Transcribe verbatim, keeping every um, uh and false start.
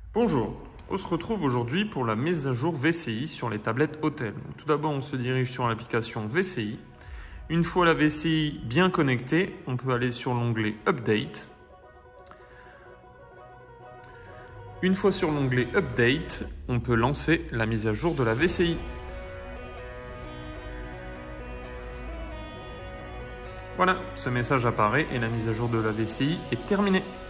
Bonjour, on se retrouve aujourd'hui pour la mise à jour V C I sur les tablettes Hôtel. Tout d'abord, on se dirige sur l'application V C I. Une fois la V C I bien connectée, on peut aller sur l'onglet Update. Une fois sur l'onglet Update, on peut lancer la mise à jour de la V C I. Voilà, ce message apparaît et la mise à jour de la V C I est terminée.